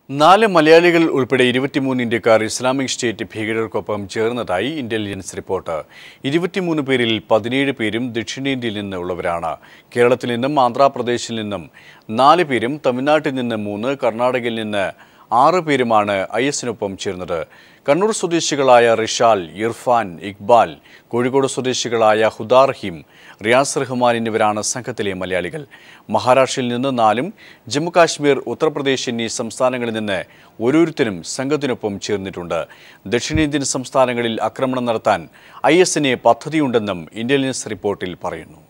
4 മലയാളികൾ ഉൾപ്പെടെ 23 ഇന്ത്യക്കാർ ഇസ്ലാമിക് സ്റ്റേറ്റ് ഭീകരർക്കൊപ്പം ചേർന്നതായി ഇന്റലിജൻസ് റിപ്പോർട്ട്. 23 പേരിൽ 17 പേരും ദക്ഷിണേന്ത്യയിൽ നിന്നുള്ളവരാണ്. കേരളത്തിൽ നിന്നും ആന്ധ്രാപ്രദേശിൽ നിന്നും 4 പേരും തമിഴ്നാട്ടിൽ നിന്ന് 3, കർണാടകയിൽ നിന്ന് 6 പേരുമാണ് ഐഎസിനൊപ്പം ചേർന്നത്. കണ്ണൂർ സ്വദേശികളായ റിഷാൽ, ഇർഫാൻ, ഇക്ബാൽ, കോഴിക്കോട് സ്വദേശികളായ ഹുദാർഹിം, റിയാസ് റഹ്മാൻ എന്നിവരാണ് സംഘത്തിലെ മലയാളികൾ. മഹാരാഷ്ട്രയിൽ നിന്ന് 4, ജമ്മുകാശ്മീർ, ഉത്തർപ്രദേശ് എന്നീ സംസ്ഥാനങ്ങളിൽ നിന്ന് ഓരോരുത്തരും സംഘത്തിനൊപ്പം ചേർന്നിട്ടുണ്ട്. ദക്ഷിണേന്ത്യൻ സംസ്ഥാനങ്ങളിൽ ആക്രമണം നടത്താൻ ഐഎസിന് പദ്ധതിയുണ്ടെന്നും ഇന്റലിജൻസ് റിപ്പോർട്ടിൽ പറയുന്നു.